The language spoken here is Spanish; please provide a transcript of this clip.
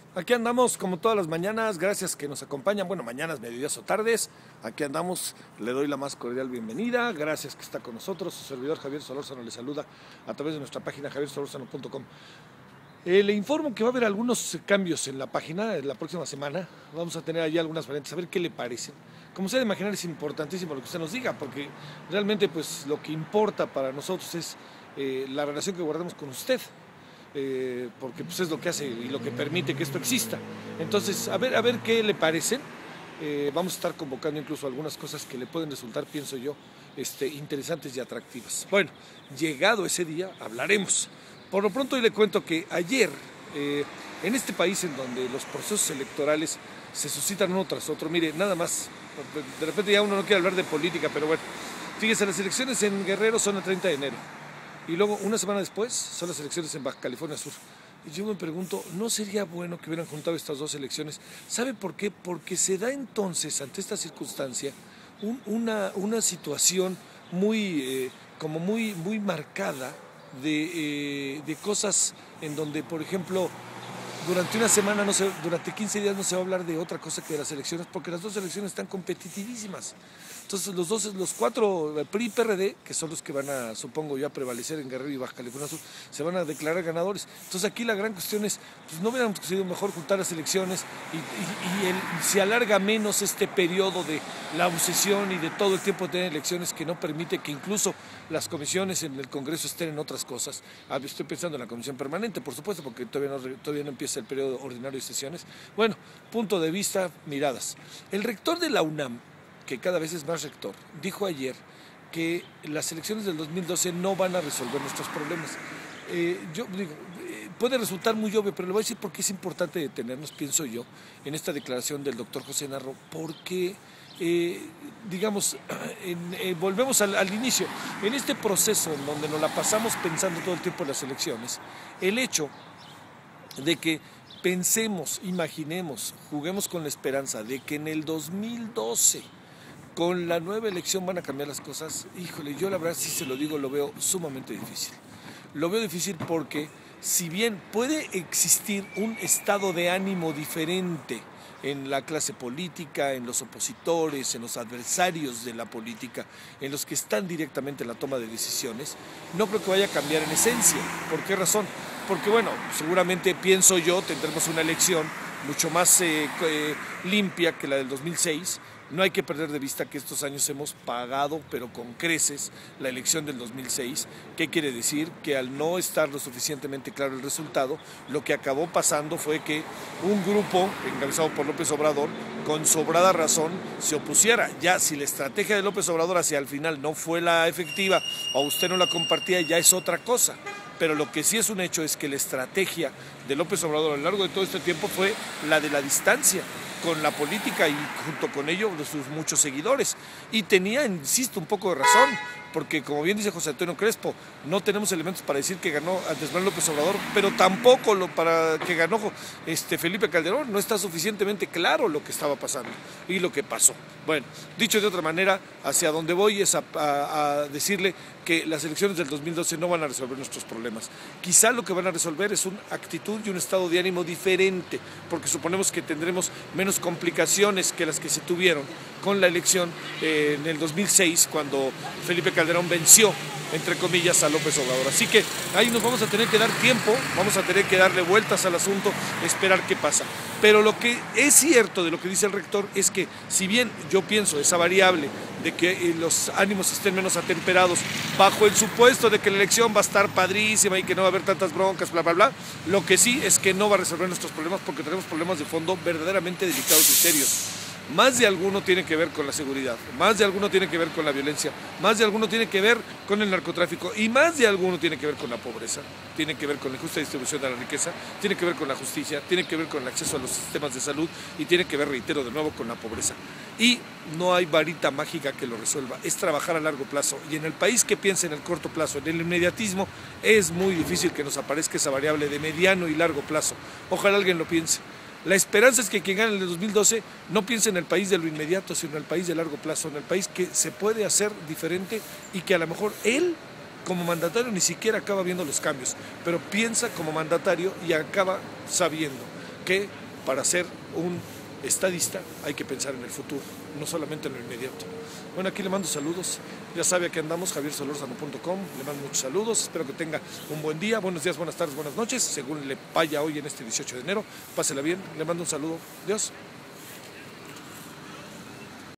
Aquí andamos como todas las mañanas, gracias que nos acompañan, bueno, mañanas, mediodías o tardes, aquí andamos, le doy la más cordial bienvenida, gracias que está con nosotros, su servidor Javier Solórzano le saluda a través de nuestra página javiersolorzano.com. Le informo que va a haber algunos cambios en la página la próxima semana, vamos a tener allí algunas variantes, a ver qué le parecen. Como se debe imaginar, es importantísimo lo que usted nos diga, porque realmente pues lo que importa para nosotros es la relación que guardamos con usted. Porque pues, es lo que hace y lo que permite que esto exista. Entonces, a ver qué le parecen. Vamos a estar convocando incluso algunas cosas que le pueden resultar, pienso yo, interesantes y atractivas. Bueno, llegado ese día, hablaremos. Por lo pronto, hoy le cuento que ayer, en este país en donde los procesos electorales se suscitan uno tras otro, mire, nada más, de repente ya uno no quiere hablar de política, pero bueno, fíjese, las elecciones en Guerrero son el 30 de enero. Y luego, una semana después, son las elecciones en Baja California Sur. Y yo me pregunto, ¿no sería bueno que hubieran juntado estas dos elecciones? ¿Sabe por qué? Porque se da entonces, ante esta circunstancia, una situación muy marcada de cosas en donde, por ejemplo, durante una semana, durante 15 días no se va a hablar de otra cosa que de las elecciones, porque las dos elecciones están competitivísimas. Entonces los cuatro PRI y PRD, que son los que van a, supongo yo, a prevalecer en Guerrero y Baja California Sur, se van a declarar ganadores. Entonces aquí la gran cuestión es, pues no hubiéramos sido mejor juntar las elecciones y se alarga menos este periodo de la obsesión y de todo el tiempo de tener elecciones que no permite que incluso las comisiones en el Congreso estén en otras cosas. Estoy pensando en la comisión permanente, por supuesto, porque todavía no empieza el periodo ordinario de sesiones. Bueno, punto de vista, miradas. El rector de la UNAM, que cada vez es más rector, dijo ayer que las elecciones del 2012 no van a resolver nuestros problemas. Yo digo, puede resultar muy obvio, pero lo voy a decir porque es importante detenernos, pienso yo, en esta declaración del doctor José Narro, porque, volvemos al inicio, en este proceso en donde nos la pasamos pensando todo el tiempo en las elecciones, el hecho de que pensemos, imaginemos, juguemos con la esperanza de que en el 2012 con la nueva elección van a cambiar las cosas, híjole, yo la verdad sí se lo digo, lo veo sumamente difícil. Lo veo difícil porque si bien puede existir un estado de ánimo diferente en la clase política, en los opositores, en los adversarios de la política, en los que están directamente en la toma de decisiones, no creo que vaya a cambiar en esencia. ¿Por qué razón? Porque bueno, seguramente pienso yo, tendremos una elección mucho más limpia que la del 2006. No hay que perder de vista que estos años hemos pagado, pero con creces, la elección del 2006. ¿Qué quiere decir? Que al no estar lo suficientemente claro el resultado, lo que acabó pasando fue que un grupo, encabezado por López Obrador, con sobrada razón, se opusiera. Ya si la estrategia de López Obrador hacia el final no fue la efectiva o usted no la compartía, ya es otra cosa. Pero lo que sí es un hecho es que la estrategia de López Obrador a lo largo de todo este tiempo fue la de la distancia con la política y junto con ello sus muchos seguidores. Y tenía, insisto, un poco de razón, porque como bien dice José Antonio Crespo, no tenemos elementos para decir que ganó Andrés Manuel López Obrador, pero tampoco para que ganó Felipe Calderón. No está suficientemente claro lo que estaba pasando y lo que pasó. Bueno, dicho de otra manera, hacia donde voy es a decirle que las elecciones del 2012 no van a resolver nuestros problemas. Quizá lo que van a resolver es una actitud y un estado de ánimo diferente, porque suponemos que tendremos menos complicaciones que las que se tuvieron con la elección en el 2006, cuando Felipe Calderón venció, entre comillas, a López Obrador. Así que ahí nos vamos a tener que dar tiempo, vamos a tener que darle vueltas al asunto, esperar qué pasa. Pero lo que es cierto de lo que dice el rector es que, si bien yo pienso esa variable de que los ánimos estén menos atemperados, bajo el supuesto de que la elección va a estar padrísima y que no va a haber tantas broncas, bla, bla, bla, lo que sí es que no va a resolver nuestros problemas, porque tenemos problemas de fondo verdaderamente delicados y serios. Más de alguno tiene que ver con la seguridad, más de alguno tiene que ver con la violencia, más de alguno tiene que ver con el narcotráfico y más de alguno tiene que ver con la pobreza, tiene que ver con la justa distribución de la riqueza, tiene que ver con la justicia, tiene que ver con el acceso a los sistemas de salud y tiene que ver, reitero de nuevo, con la pobreza. Y no hay varita mágica que lo resuelva, es trabajar a largo plazo, y en el país que piensa en el corto plazo, en el inmediatismo, es muy difícil que nos aparezca esa variable de mediano y largo plazo. Ojalá alguien lo piense. La esperanza es que quien gane en el 2012 no piense en el país de lo inmediato, sino en el país de largo plazo, en el país que se puede hacer diferente y que a lo mejor él, como mandatario, ni siquiera acaba viendo los cambios, pero piensa como mandatario y acaba sabiendo que para ser un estadista hay que pensar en el futuro, no solamente en lo inmediato. Bueno, aquí le mando saludos, ya sabe que andamos, javiersolorzano.com, le mando muchos saludos, espero que tenga un buen día, buenos días, buenas tardes, buenas noches, según le vaya hoy en este 18 de enero, pásela bien, le mando un saludo, Dios.